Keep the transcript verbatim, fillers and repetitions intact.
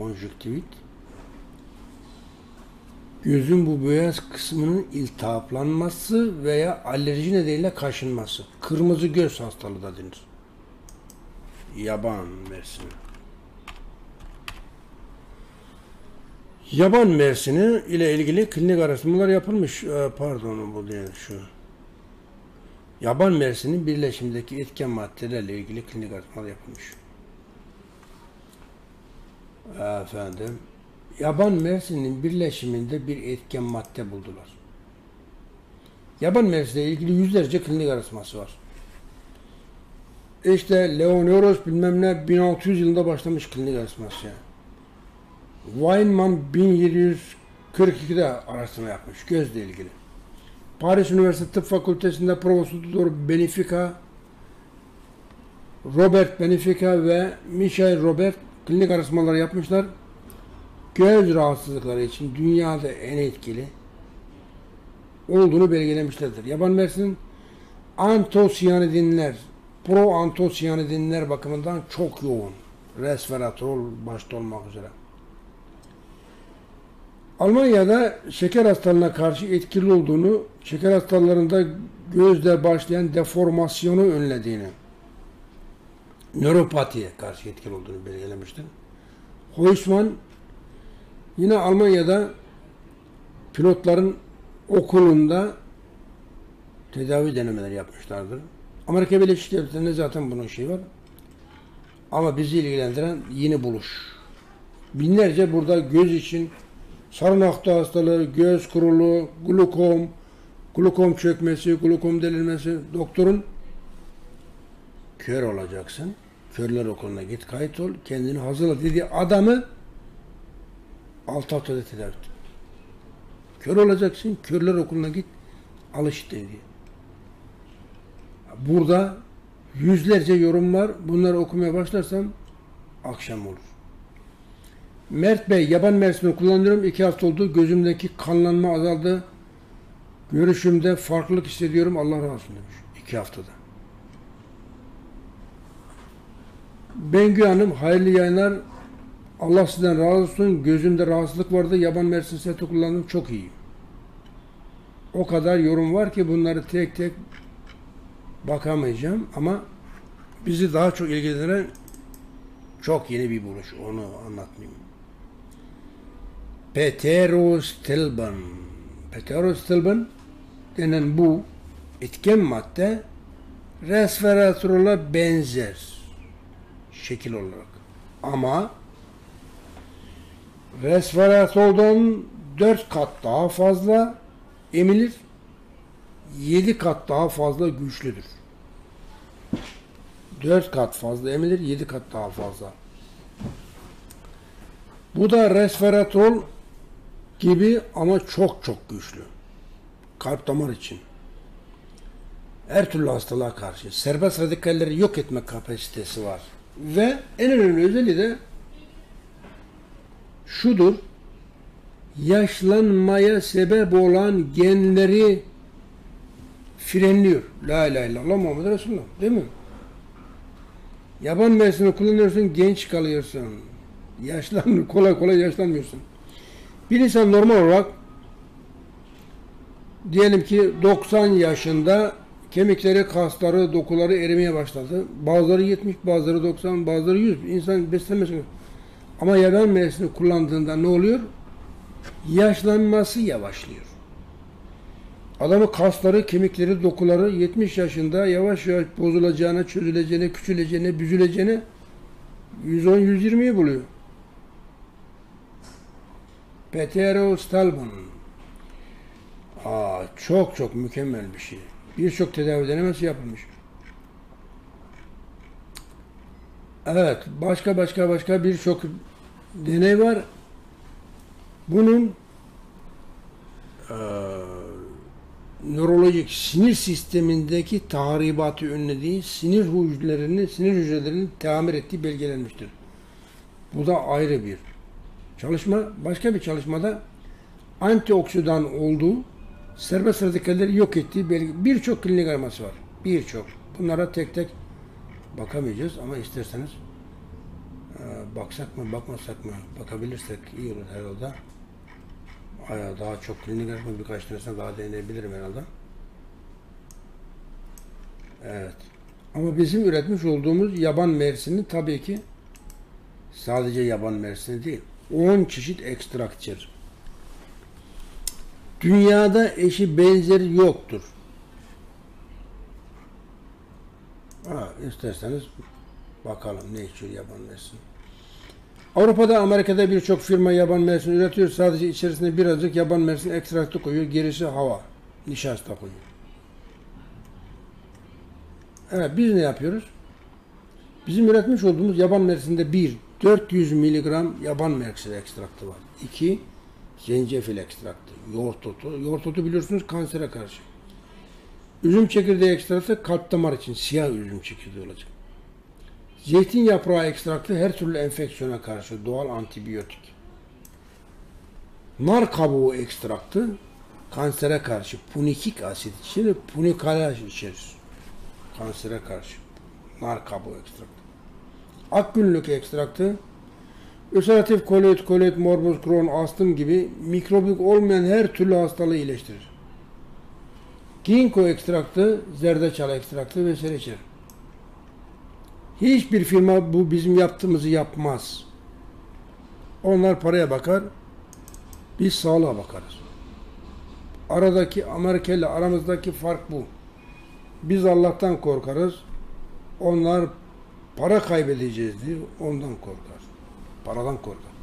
konjüktivit. Gözün bu beyaz kısmının iltihaplanması veya alerji nedeniyle kaşınması. Kırmızı göz hastalığı da denir. Yaban mersini. Yaban mersini ile ilgili klinik araştırmalar yapılmış. Ee, pardon bu değil şu. Yaban mersinin birleşimindeki etken maddelerle ilgili klinik araştırmalar yapılmış. Efendim, yaban mersinin birleşiminde bir etken madde buldular. Yaban mersiniyle ilgili yüzlerce klinik araştırması var. İşte Leonoros bilmem ne bin altı yüz yılında başlamış klinik araştırması yani. Weinmann bin yedi yüz kırk ikide araştırma yapmış gözle ilgili. Paris Üniversitesi Tıp Fakültesi'nde Profesör Benefica, Robert Benefica ve Michael Robert klinik araştırmalar yapmışlar. Göz rahatsızlıkları için dünyada en etkili olduğunu belgelemişlerdir. Yaban mersinin antosiyanidinler, pro-antosiyanidinler bakımından çok yoğun. Resveratrol başta olmak üzere. Almanya'da şeker hastalığına karşı etkili olduğunu, şeker hastalarında gözle başlayan deformasyonu önlediğini, nöropatiye karşı etkili olduğunu belirlemiştir. Huysman yine Almanya'da pilotların okulunda tedavi denemeleri yapmışlardır. Amerika Birleşik Devletleri'nde zaten bunun şeyi var. Ama bizi ilgilendiren yeni buluş. Binlerce burada göz için sarı nokta hastalığı, göz kuruluğu, glukom, glukom çökmesi, glukom delirmesi. Doktorun kör olacaksın. Körler okuluna git, kayıt ol, kendini hazırla dediği adamı altı haftada tedavi et. Kör olacaksın, körler okuluna git, alış dedi. Burada yüzlerce yorum var. Bunları okumaya başlarsam akşam olur. Mert Bey, yaban mersini kullanıyorum. İki hafta oldu. Gözümdeki kanlanma azaldı. Görüşümde farklılık hissediyorum. Allah razı olsun demiş. İki haftada. Bengü Hanım, hayırlı yayınlar. Allah sizden razı olsun. Gözümde rahatsızlık vardı. Yaban mersini seti kullandım. Çok iyi. O kadar yorum var ki bunları tek tek bakamayacağım ama bizi daha çok ilgilendiren çok yeni bir buluş. Onu anlatmayayım. Pterostilben. Pterostilben denen bu etken madde resveratrola benzer şekil olarak. Ama resveratroldan dört kat daha fazla emilir, yedi kat daha fazla güçlüdür. dört kat fazla emilir, yedi kat daha fazla. Bu da resveratrol gibi ama çok çok güçlü. Kalp damar için. Her türlü hastalığa karşı serbest radikalleri yok etme kapasitesi var. Ve en önemli özelliği de şudur. Yaşlanmaya sebep olan genleri frenliyor. La ilahe illallah Muhammed Resulullah. Değil mi? Yaban mersini kullanıyorsun, genç kalıyorsun. Yaşlan, kolay kolay yaşlanmıyorsun. Bir insan normal olarak diyelim ki doksan yaşında kemikleri, kasları, dokuları erimeye başladı. Bazıları yetmiş, bazıları doksan, bazıları yüz. İnsan beslenmesi. Ama yaban mersini kullandığında ne oluyor? Yaşlanması yavaşlıyor. Adamın kasları, kemikleri, dokuları yetmiş yaşında yavaş yavaş bozulacağını, çözüleceğini, küçüleceğini, büzüleceğini yüz on yüz yirmiyi buluyor. Pterostilben. Aa, çok çok mükemmel bir şey. Birçok tedavi denemesi yapılmış. Evet, başka başka başka birçok deney var. Bunun e, nörolojik sinir sistemindeki tahribatı önlediği, sinir hücrelerini, sinir hücrelerini tamir ettiği belgelenmiştir. Bu da ayrı bir çalışma. Başka bir çalışmada antioksidan olduğu, serbest radikalleri yok ettiği birçok klinik araması var. Birçok. Bunlara tek tek bakamayacağız ama isterseniz e, baksak mı, bakmasak mı? Bakabilirsek iyi olur herhalde. Aya daha çok klinik yapma birkaç tanesine daha deneyebilirim herhalde. Evet. Ama bizim üretmiş olduğumuz yaban mersini tabii ki sadece yaban mersini değil. on çeşit ekstrakt içerir. Dünyada eşi benzeri yoktur. Ha, isterseniz bakalım ne içiyor yaban mersini. Avrupa'da, Amerika'da birçok firma yaban mersini üretiyor. Sadece içerisine birazcık yaban mersini ekstraktı koyuyor. Gerisi hava, nişasta koyuyor. Evet, biz ne yapıyoruz? Bizim üretmiş olduğumuz yaban mersinde bir, dört yüz miligram yaban mersini ekstraktı var. iki, zencefil ekstraktı. Yoğurt otu. Yoğurt otu biliyorsunuz kansere karşı. Üzüm çekirdeği ekstraktı kalp damar için. Siyah üzüm çekirdeği olacak. Zeytin yaprağı ekstraktı her türlü enfeksiyona karşı doğal antibiyotik. Nar kabuğu ekstraktı kansere karşı punikik asit içerir, punikalaj içerir. Kansere karşı. Nar kabuğu ekstraktı. Akgünlük ekstraktı ülseratif kolit, kolit, morbus Crohn, astım gibi mikrobik olmayan her türlü hastalığı iyileştirir. Ginkgo ekstraktı, zerdeçal ekstraktı vesaire içerir. Hiçbir firma bu bizim yaptığımızı yapmaz. Onlar paraya bakar, biz sağlığa bakarız. Aradaki Amerika ile aramızdaki fark bu. Biz Allah'tan korkarız, onlar para kaybedeceğiz diye ondan korkar. Paradan korkar.